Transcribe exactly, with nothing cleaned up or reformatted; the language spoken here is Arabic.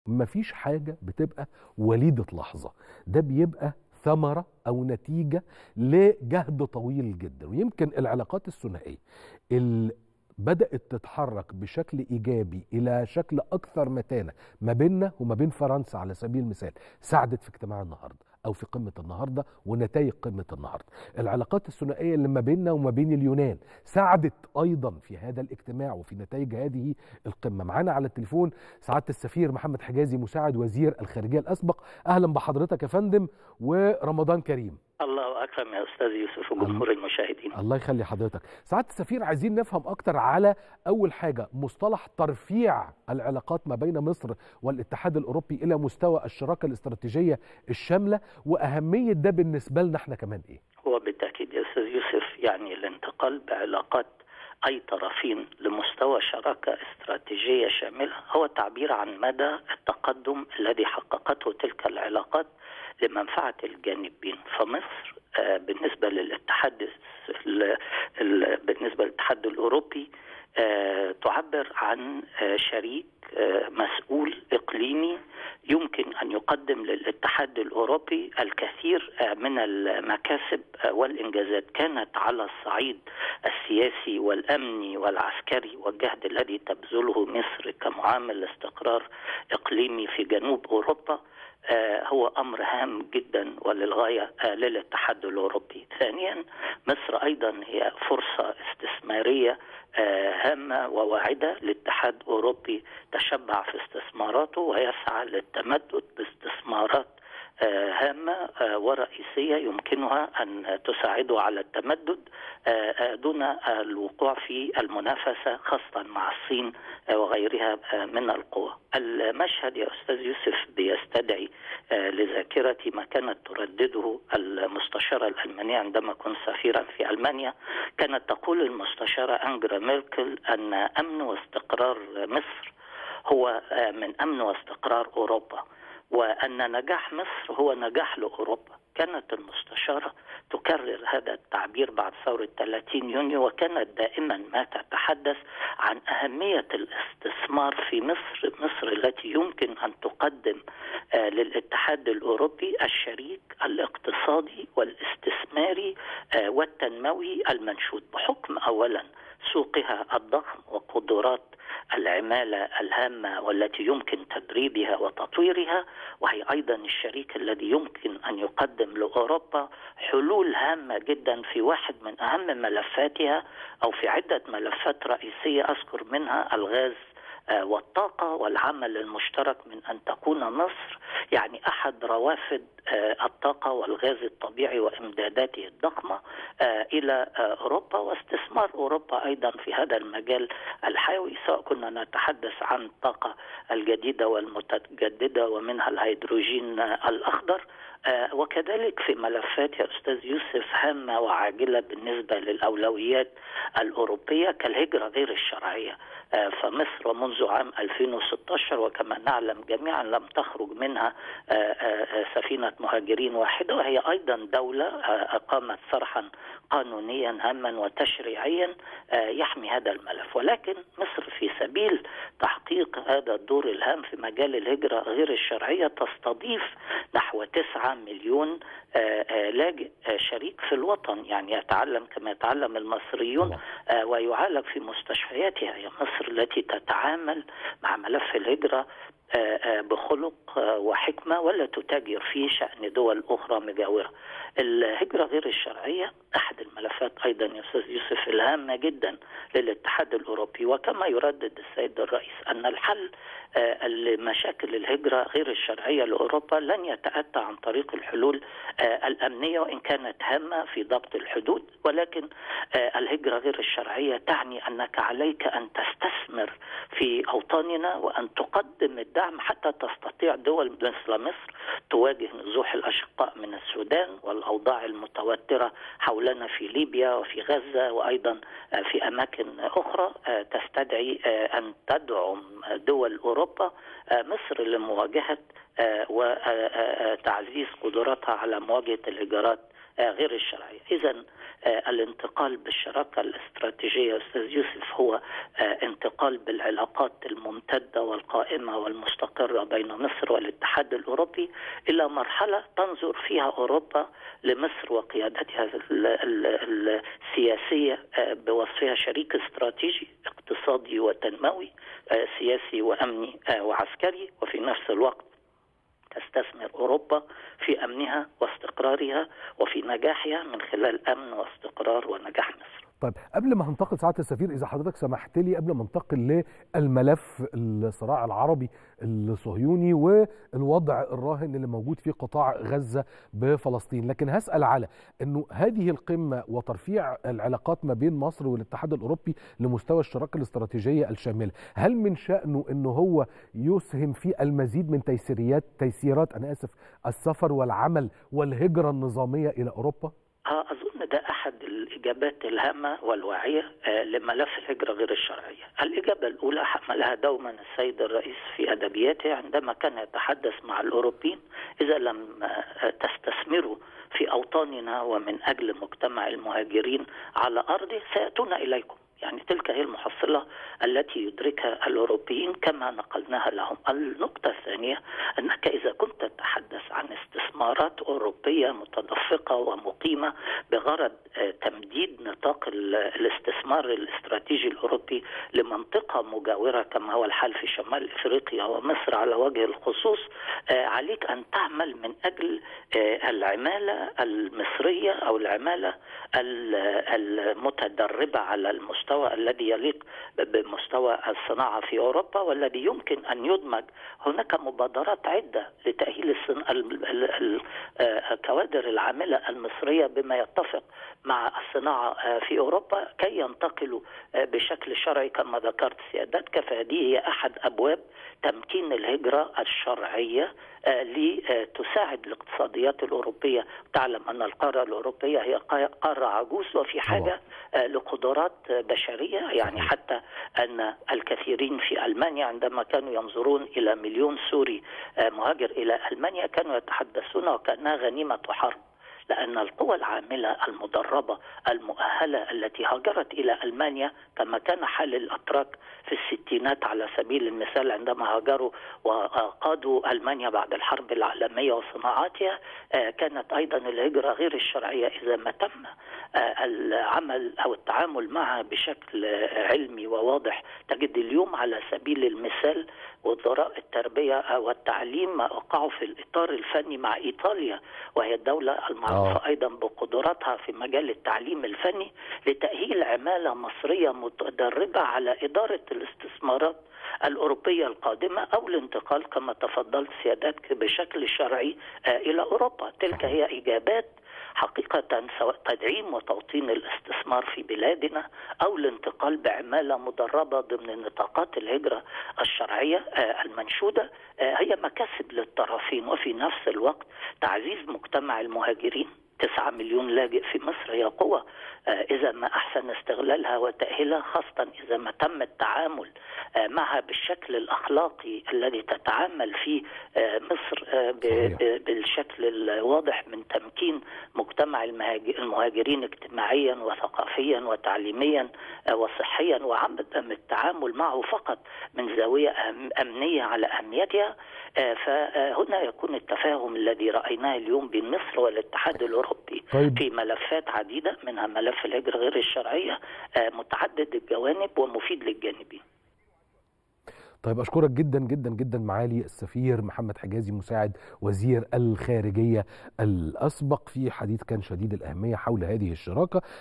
مفيش حاجة بتبقى وليدة لحظة، ده بيبقى ثمرة أو نتيجة لجهد طويل جدا. ويمكن العلاقات الثنائية اللي بدأت تتحرك بشكل إيجابي إلى شكل أكثر متانة ما بيننا وما بين فرنسا على سبيل المثال ساعدت في اجتماع النهاردة أو في قمة النهاردة ونتائج قمة النهاردة. العلاقات الثنائية اللي ما بيننا وما بين اليونان ساعدت أيضا في هذا الاجتماع وفي نتائج هذه القمة. معانا على التليفون سعادة السفير محمد حجازي مساعد وزير الخارجية الأسبق. أهلا بحضرتك يا فندم ورمضان كريم. الله أكرم يا أستاذ يوسف وجمهور المشاهدين. الله يخلي حضرتك. سعادة السفير، عايزين نفهم أكتر على أول حاجة مصطلح ترفيع العلاقات ما بين مصر والاتحاد الأوروبي إلى مستوى الشراكة الاستراتيجية الشاملة، وأهمية ده بالنسبة لنا احنا كمان إيه؟ هو بالتأكيد يا أستاذ يوسف يعني الانتقال بعلاقات أي طرفين لمستوى شراكة استراتيجية شاملة هو تعبير عن مدى التقدم الذي حققته تلك العلاقات لمنفعة الجانبين. فمصر بالنسبة للاتحاد بالنسبة للاتحاد الأوروبي تعبر عن شريك مسؤول إقليمي يمكن أن يقدم للاتحاد الأوروبي الكثير من المكاسب والإنجازات، كانت على الصعيد السياسي والأمني والعسكري، والجهد الذي تبذله مصر كمعامل استقرار إقليمي في جنوب أوروبا هو أمر هام جدا وللغاية للاتحاد الأوروبي. ثانيا، مصر أيضا هي فرصة استثمارية هامة وواعدة للاتحاد الأوروبي تشبع في استثماراته ويسعى للتمدد باستثمارات هامة ورئيسية يمكنها أن تساعده على التمدد دون الوقوع في المنافسة خاصة مع الصين وغيرها من القوى. المشهد يا أستاذ يوسف بيستدعي لذاكرتي ما كانت تردده المستشارة الألمانية عندما كنت سفيرا في ألمانيا. كانت تقول المستشارة أنجلا ميركل أن أمن واستقرار مصر هو من أمن واستقرار أوروبا، وأن نجاح مصر هو نجاح لأوروبا. كانت المستشارة تكرر هذا التعبير بعد ثورة ثلاثين يونيو، وكانت دائما ما تتحدث عن أهمية الاستثمار في مصر، مصر التي يمكن أن تقدم آه للاتحاد الأوروبي الشريك الاقتصادي والاستثماري آه والتنموي المنشود، بحكم أولا سوقها الضخم وقدرات العمالة الهامة والتي يمكن تدريبها وتطويرها، وهي أيضا الشريك الذي يمكن أن يقدم لأوروبا حلول هامة جدا في واحد من أهم ملفاتها أو في عدة ملفات رئيسية أذكر منها الغاز والطاقة والعمل المشترك من أن تكون مصر يعني أحد روافد الطاقة والغاز الطبيعي وإمداداته الضخمة إلى أوروبا، واستثمار أوروبا أيضا في هذا المجال الحيوي، سواء كنا نتحدث عن الطاقة الجديدة والمتجددة ومنها الهيدروجين الأخضر، وكذلك في ملفات يا أستاذ يوسف هامة وعاجلة بالنسبة للأولويات الأوروبية كالهجرة غير الشرعية. فمصر منذ عام ألفين وستة عشر وكما نعلم جميعا لم تخرج منها سفينة مهاجرين واحدة، وهي أيضا دولة أقامت صرحا قانونيا هاما وتشريعيا يحمي هذا الملف. ولكن مصر في سبيل تحقيق هذا الدور الهام في مجال الهجرة غير الشرعية تستضيف نحو تسعة مليون لاجئ شريك في الوطن، يعني يتعلم كما يتعلم المصريون ويعالج في مستشفياتها. هي مصر التي تتعامل مع ملف الهجرة بخلق وحكمة ولا تتاجر في شأن دول أخرى مجاورة. الهجرة غير الشرعية أحد الملفات أيضا يا أستاذ يوسف الهامة جدا للاتحاد الأوروبي، وكما يردد السيد الرئيس أن الحل لمشاكل الهجرة غير الشرعية لأوروبا لن يتأتى عن طريق الحلول الأمنية وإن كانت هامة في ضبط الحدود، ولكن الهجرة غير الشرعية تعني أنك عليك أن تستثمر في أوطاننا وأن تقدم الدعم حتى تستطيع دول مثل مصر تواجه نزوح الأشقاء من السودان والأوضاع المتوترة حولنا في ليبيا وفي غزة وأيضا في أماكن أخرى تستدعي أن تدعم دول أوروبا مصر لمواجهة وتعزيز قدراتها على مواجهة الهجرات غير الشرعية. إذن الانتقال بالشراكة الاستراتيجية أستاذ يوسف هو انتقال بالعلاقات الممتدة والقائمة والمستقرة بين مصر والاتحاد الأوروبي إلى مرحلة تنظر فيها أوروبا لمصر وقيادتها السياسية بوصفها شريك استراتيجي اقتصادي وتنموي سياسي وأمني وعسكري، وفي نفس الوقت تستثمر أوروبا في أمنها واستقرارها وفي نجاحها من خلال أمن واستقرار ونجاح مصر. طيب قبل ما هنتقل سعادة السفير، إذا حضرتك سمحت لي، قبل ما ننتقل للملف الصراع العربي الصهيوني والوضع الراهن اللي موجود في قطاع غزة بفلسطين، لكن هسأل على أنه هذه القمة وترفيع العلاقات ما بين مصر والاتحاد الأوروبي لمستوى الشراكة الاستراتيجية الشاملة، هل من شأنه أنه هو يسهم في المزيد من تيسيريات تيسيرات أنا آسف السفر والعمل والهجرة النظامية إلى أوروبا؟ أظن ده أحد الإجابات الهامة والواعية لملف الهجرة غير الشرعية. الإجابة الأولى حملها دوما السيد الرئيس في أدبياته عندما كان يتحدث مع الأوروبيين: إذا لم تستثمروا في أوطاننا ومن أجل مجتمع المهاجرين على أرضه سيأتون إليكم. يعني تلك هي المحصلة التي يدركها الأوروبيين كما نقلناها لهم. النقطة الثانية أنك إذا كنت تتحدث عن استثمارات أوروبية متدفقة ومقيمة بغرض تمديد نطاق الاستثمار الاستراتيجي الأوروبي لمنطقة مجاورة كما هو الحال في شمال إفريقيا ومصر على وجه الخصوص، عليك أن تعمل من أجل العمالة المصرية أو العمالة المتدربة على المستوى الذي يليق بمستوى الصناعة في أوروبا والذي يمكن أن يدمج. هناك مبادرات عدة لتأهيل الكوادر العاملة المصرية بما يتفق مع الصناعة في أوروبا كي ينتقلوا بشكل شرعي كما ذكرت سيادتك. فهذه هي أحد أبواب تمكين الهجرة الشرعية لتساعد الاقتصاديات الأوروبية. تعلم أن القارة الأوروبية هي قارة عجوز وفي حاجة لقدرات بشرية، يعني حتى أن الكثيرين في ألمانيا عندما كانوا ينظرون إلى مليون سوري مهاجر إلى ألمانيا كانوا يتحدثون وكأنها غنيمة حرب، لأن القوى العاملة المدربة المؤهلة التي هاجرت إلى ألمانيا كما كان حال الأتراك في الستينات على سبيل المثال عندما هاجروا وقادوا ألمانيا بعد الحرب العالمية وصناعاتها، كانت أيضا الهجرة غير الشرعية إذا ما تم العمل أو التعامل معها بشكل علمي وواضح. تجد اليوم على سبيل المثال وزراء التربية والتعليم وقعوا في الإطار الفني مع إيطاليا، وهي الدولة المعروفة أيضا بقدراتها في مجال التعليم الفني لتأهيل عمالة مصرية متدربة على إدارة الاستثمارات الأوروبية القادمة أو الانتقال كما تفضلت سيادتك بشكل شرعي إلى أوروبا. تلك هي إجابات حقيقة سواء تدعيم وتوطين الاستثمار في بلادنا أو الانتقال بعمالة مدربة ضمن نطاقات الهجرة الشرعية المنشودة هي مكاسب للطرفين، وفي نفس الوقت تعزيز مجتمع المهاجرين. تسعة مليون لاجئ في مصر هي قوة إذا ما أحسن استغلالها وتأهيلها، خاصة إذا ما تم التعامل معها بالشكل الأخلاقي الذي تتعامل فيه مصر بالشكل الواضح من تمكين مجتمع المهاجرين اجتماعيا وثقافيا وتعليميا وصحيا، وعدم التعامل معه فقط من زاوية أمنية على أهميتها. فهنا يكون التفاهم الذي رأيناه اليوم بين مصر والاتحاد الأوروبي طيب. في ملفات عديدة منها ملف الهجرة غير الشرعية متعدد الجوانب ومفيد للجانبين. طيب أشكرك جدا جدا جدا معالي السفير محمد حجازي مساعد وزير الخارجية الأسبق في حديث كان شديد الأهمية حول هذه الشراكة.